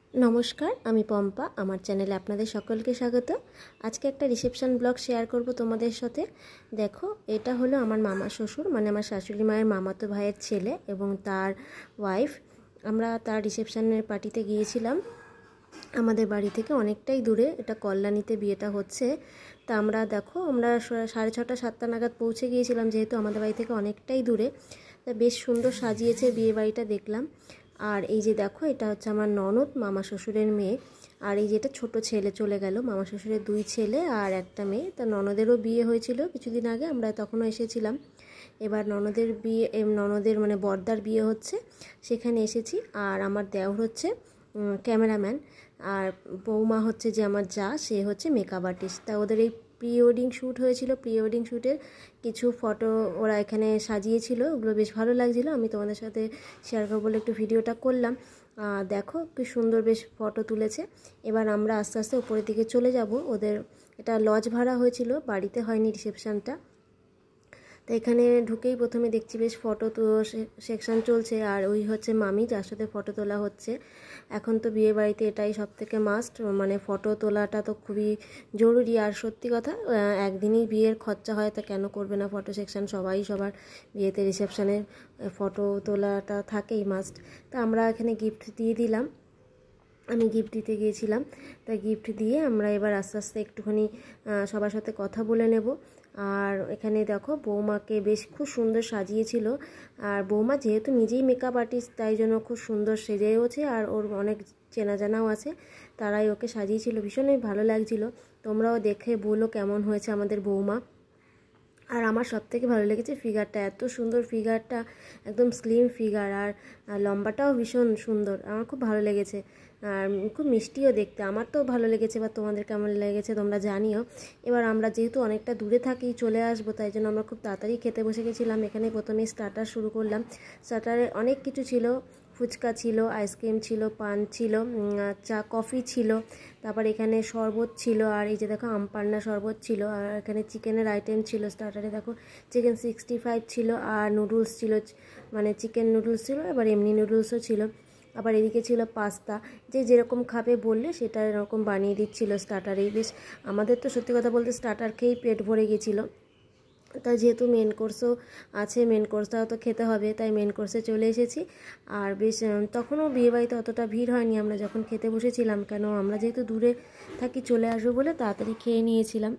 नमस्कार आमी पम्पा आमार चैनेले आपनादेर सकलके स्वागत। आज के एक रिसेपशन ब्लग शेयर करब तोमादेर साथे। देखो एटा हलो आमार मामा शशुर माने आमार शाशुड़ी मायेर मामातो भाइयेर छेले एबं तार वाइफ। आमरा तार रिसेपशनेर पार्टीते गियेछिलाम आमादेर बाड़ी थेके अनेकटाई दूरे। एटा कल्याणीते बियेटा होच्छे। ता आमरा देखो आमरा 6:30 7टा नागाद पौঁছে गियेछिलाम जेहेतु आमादेर बाड़ी थेके अनेकटाई दूरे। ता बेश सुंदर साजिয়েছে बिये बाड़ीटा देखलाम। और এই যে দেখো এটা হচ্ছে আমার ননদ মামা শ্বশুরের মেয়ে। আর এই যেটা ছোট ছেলে চলে গেল, মামা শ্বশুরের দুই ছেলে আর একটা মেয়ে। তা ননদেরও বিয়ে হয়েছিল কিছুদিন আগে, আমরা তখনও এসেছিলাম। এবার ননদের বিয়ে, ননদের মানে বর্দার বিয়ে হচ্ছে, সেখানে এসেছি। আর আমার দেওর হচ্ছে ক্যামেরাম্যান, আর বৌমা হচ্ছে যে আমার যা, সে হচ্ছে মেকআপ আর্টিস্ট। তা ওদের এই প্রি ওয়েডিং শ্যুট হয়েছিল, প্রি ওয়েডিং শ্যুটের কিছু ফটো ওরা এখানে সাজিয়েছিল, ওগুলো বেশ ভালো লাগছিলো। আমি তোমাদের সাথে শেয়ার করবো বলে একটু ভিডিওটা করলাম। দেখো কি সুন্দর বেশ ফটো তুলেছে। এবার আমরা আস্তে আস্তে উপরের দিকে চলে যাব। ওদের এটা লজ ভাড়া হয়েছিল, বাড়িতে হয়নি রিসেপশনটা। তো এখানে ঢুকেই প্রথমে দেখছি বেশ ফটো তো সেকশন চলছে। আর ওই হচ্ছে মামি, যার সাথে ফটো তোলা হচ্ছে। এখন তো বিয়ে বাড়িতে এটাই সবথেকে মাস্ট, মানে ফটো তোলাটা তো খুবই জরুরি। আর সত্যি কথা, একদিনই বিয়ের খরচা হয়, তা কেন করবে না ফটো সেকশন? সবাই সবার বিয়েতে রিসেপশনে ফটো তোলাটা থাকেই মাস্ট। তা আমরা এখানে গিফট দিয়ে দিলাম, আমি গিফট দিতে গিয়েছিলাম। তাই গিফট দিয়ে আমরা এবার আস্তে আস্তে একটুখানি সবার সাথে কথা বলে নেব। আর এখানে দেখো বৌমাকে বেশ খুব সুন্দর সাজিয়েছিল। আর বৌমা যেহেতু নিজেই মেকআপ আর্টিস্ট, তাই জন্য খুব সুন্দর সেজেওছে। আর ওর অনেক চেনা জানাও আছে, তারাই ওকে সাজিয়েছিল, ভীষণই ভালো লাগছিল। তোমরাও দেখে বলো কেমন হয়েছে আমাদের বৌমা। আর আমার সবথেকে ভালো লেগেছে ফিগারটা, এত সুন্দর ফিগারটা, একদম স্লিম ফিগার। আর লম্বাটাও ভীষণ সুন্দর, আমার খুব ভালো লেগেছে। আর খুব মিষ্টিও দেখতে, আমার তো ভালো লেগেছে। বা তোমাদের কেমন লেগেছে তোমরা জানিও। এবার আমরা যেহেতু অনেকটা দূরে থাকি, চলে আসবো, তাই জন্য আমরা খুব তাড়াতাড়ি খেতে বসে গেছিলাম। এখানে প্রথমে স্টার্টার শুরু করলাম। স্টার্টারে অনেক কিছু ছিল, ফুচকা ছিল, আইসক্রিম ছিল, পান ছিল, চা কফি ছিল, তারপর এখানে শরবত ছিল। আর এই যে দেখো আমপান্না শরবত ছিল। আর এখানে চিকেনের আইটেম ছিল স্টার্টারে, দেখো চিকেন 65 ছিল। আর নুডলস ছিল, মানে চিকেন নুডলস ছিল, এবার এমনি নুডলসও ছিল। আবার এদিকে ছিল পাস্তা, যে যেরকম খাবে বললে সেটা এরকম বানিয়ে দিচ্ছিল স্টার্টারেই। বেশ আমাদের তো সত্যি কথা বলতে স্টার্টার খেয়েই পেট ভরে গেছিলো। তাই যেহেতু মেন কোর্সও আছে, মেন কোর্সটাও তো খেতে হবে, তাই মেন কোর্সে চলে এসেছি। আর বেশ তখনও বিয়েবাড়িতে অতটা ভিড় হয়নি আমরা যখন খেতে বসেছিলাম, কেন আমরা যেহেতু দূরে থাকি চলে আসবো বলে তাড়াতাড়ি খেয়ে নিয়েছিলাম।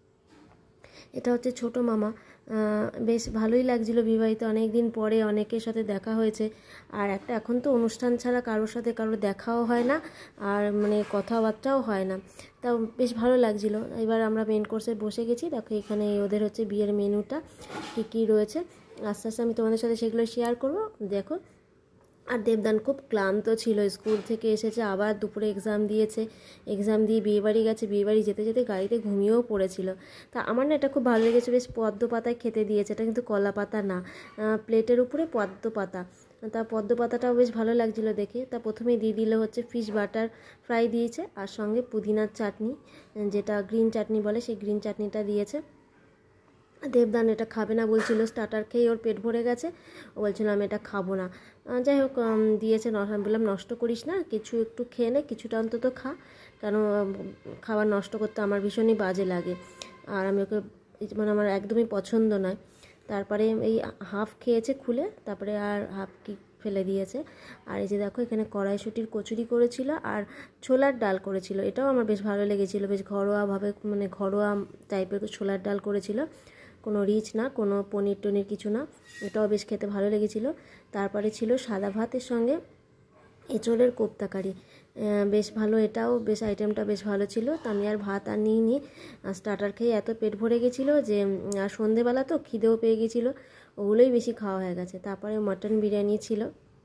এটা হচ্ছে ছোট মামা। বেশ ভালোই লাগছিলো বিয়েবাড়িতে, অনেক দিন পরে অনেকের সাথে দেখা হয়েছে। আর একটা এখন তো অনুষ্ঠান ছাড়া কারোর সাথে কারোর দেখাও হয় না, আর মানে কথাবার্তাও হয় না। তাও বেশ ভালো লাগছিলো। এবার আমরা মেন কোর্সে বসে গেছি। দেখো এখানে ওদের হচ্ছে বিয়ের মেনুটা কী কী রয়েছে, আস্তে আস্তে আমি তোমাদের সাথে সেগুলো শেয়ার করবো। দেখো, আর দেবদান খুব ক্লান্ত ছিল, স্কুল থেকে এসেছে, আবার দুপুরে এক্সাম দিয়েছে, এক্সাম দিয়ে বিয়েবাড়ি গেছে, বিয়েবাড়ি যেতে যেতে গাড়িতে ঘুমিয়েও পড়েছিল। তা আমার না এটা খুব ভালো লেগেছে, বেশ পদ্ম পাতায় খেতে দিয়েছে। এটা কিন্তু কলা পাতা না, প্লেটের উপরে পদ্ম পাতা। তা পদ্ম পাতাটাও বেশ ভালো লাগছিলো দেখে। তা প্রথমেই দিয়ে দিল হচ্ছে ফিশ বাটার ফ্রাই দিয়েছে, আর সঙ্গে পুদিনার চাটনি, যেটা গ্রিন চাটনি বলে, সেই গ্রিন চাটনিটা দিয়েছে। দেবদান এটা খাবে না বলছিল, স্টার্টার খেয়ে ওর পেট ভরে গেছে, ও বলছিল আমি এটা খাবো না। যাই হোক দিয়েছে, বললাম নষ্ট করিস না, কিছু একটু খেয়ে নে, কিছুটা অন্তত খা, কেন খাবার নষ্ট করতে আমার ভীষণই বাজে লাগে। আর আমি ওকে মানে আমার একদমই পছন্দ নয়। তারপরে এই হাফ খেয়েছে খুলে, তারপরে আর হাফ কি ফেলে দিয়েছে। আর এই যে দেখো এখানে কড়াইশুঁটির কচুরি করেছিল, আর ছোলার ডাল করেছিল, এটাও আমার বেশ ভালো লেগেছিলো। বেশ ঘরোয়াভাবে, মানে ঘরোয়া টাইপের ছোলার ডাল করেছিল, কোনো রিচ না, কোনো পনির টনির কিছু না, এটাও বেশ খেতে ভালো লেগেছিলো। তারপরে ছিল সাদা ভাতের সঙ্গে এঁচোড়ের কোপ্তা কারি, বেশ ভালো, এটাও বেশ আইটেমটা বেশ ভালো ছিল। তো আমি আর ভাত আর নিইনি, স্টার্টার খেয়ে এত পেট ভরে গেছিলো যে, আর সন্ধেবেলা তো খিদেও পেয়ে গেছিলো, ওগুলোই বেশি খাওয়া হয়ে গেছে। তারপরে মাটন বিরিয়ানি ছিল,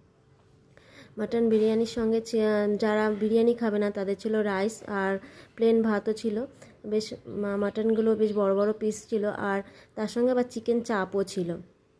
মাটন বিরিয়ানির সঙ্গে যারা বিরিয়ানি খাবে না তাদের ছিল রাইস, আর প্লেন ভাতও ছিল। বেশ মাটনগুলো বেশ বড় বড় পিস ছিল, আর তার সঙ্গে আবার চিকেন চাপও ছিল।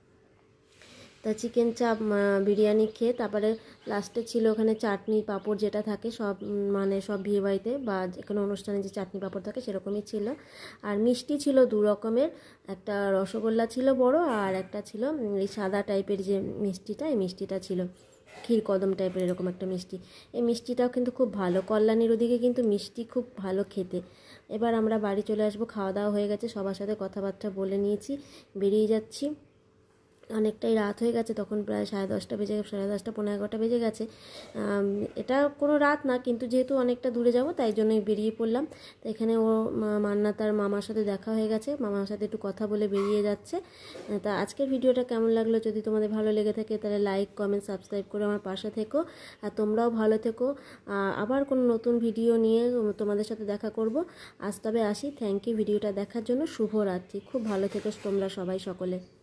তা চিকেন চাপ বিরিয়ানি খেয়ে তারপরে লাস্টে ছিল ওখানে চাটনি পাঁপড়, যেটা থাকে সব, মানে সব বিয়েবাড়িতে বা যে কোনো অনুষ্ঠানে যে চাটনি পাঁপড় থাকে সেরকমই ছিল। আর মিষ্টি ছিল দু রকমের, একটা রসগোল্লা ছিল বড়, আর একটা ছিল এই সাদা টাইপের যে মিষ্টিটা, এই মিষ্টিটা ছিল। ক্ষীর কদম টাইপের এরকম একটা মিষ্টি। এই মিষ্টিটাও কিন্তু খুব ভালো, কল্যাণীর ওদিকে কিন্তু মিষ্টি খুব ভালো খেতে। এবার আমরা বাড়ি চলে আসবো, খাওয়া দাওয়া হয়ে গেছে, সবার সাথে কথাবার্তা বলে নিয়েছি, বেরিয়ে যাচ্ছি। অনেকটাই রাত হয়ে গেছে, তখন প্রায় 10:30 বেজে, 10:30 11:30 বেজে গেছে। এটা কোনো রাত না, কিন্তু যেহেতু অনেকটা দূরে যাব তাই জন্যই বেরিয়ে পড়লাম। তো এখানে ও মান্না তার মামার সাথে দেখা হয়ে গেছে, মামার সাথে একটু কথা বলে বেরিয়ে যাচ্ছে। তা আজকের ভিডিওটা কেমন লাগলো, যদি তোমাদের ভালো লেগে থাকে তাহলে লাইক কমেন্ট সাবস্ক্রাইব করে আমার পাশে থেকো, আর তোমরাও ভালো থেকো। আবার কোনো নতুন ভিডিও নিয়ে তোমাদের সাথে দেখা করব। আজ তবে আসি, থ্যাংক ইউ ভিডিওটা দেখার জন্য, শুভরাত্রি, খুব ভালো থেকো তোমরা সবাই সকলে।